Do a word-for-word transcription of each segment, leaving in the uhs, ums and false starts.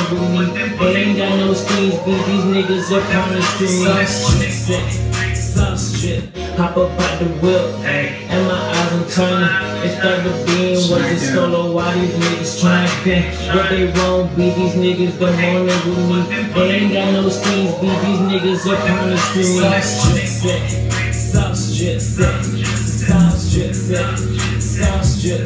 with me. They ain't got no streams, beat these niggas up on the street. Sauce strip, sauce strip, hop up out the whip, and my eyes on China. They thought the beam was a solo, why these niggas trying to what they won't be, these niggas don't want it with me. They ain't got no streams, beat these niggas up on the street. Sauce strip, sauce strip, sauce strip, sauce strip,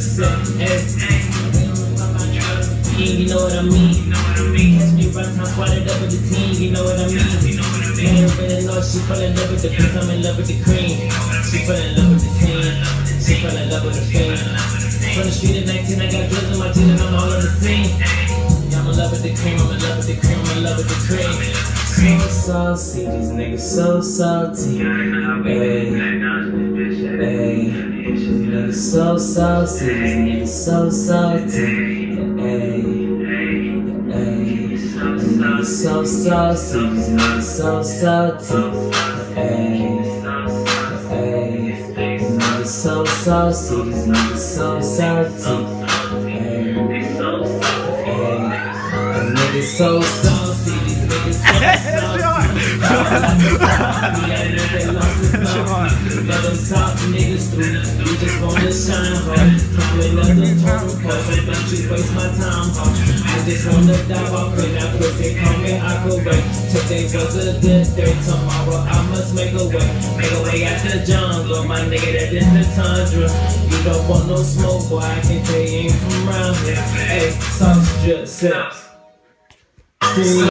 you know what I mean? Catch me right time, squatted up with the team, you know what I mean? Man, really know she fell in love with the beats, I'm in love with the cream. She fell in love with the team, she fell in love with the fame. From the street at nineteen, I got drugs in my jeans and I'm all on the scene. Yeah, I'm in love with the cream, I'm in love with the cream, I'm in love with the cream. So saucy, these niggas so salty. Hey, hey, these niggas so saucy, these niggas so salty. Hey, hey, these niggas so saucy, these niggas so salty. Hey, hey, these niggas so saucy, these niggas so salty. Hey, hey, these niggas so saucy, these niggas so salty. Let them talk niggas through, we just wanna shine hard. Probably another total cause I bet you waste my time hard. I just wanna dive off in that pussy, call me Aquaray. Today was a good day, tomorrow I must make a way. Make a way out the jungle, my nigga, that is the tundra. You don't want no smoke, boy, I can tell you ain't from around here. Hey, sauce just sip.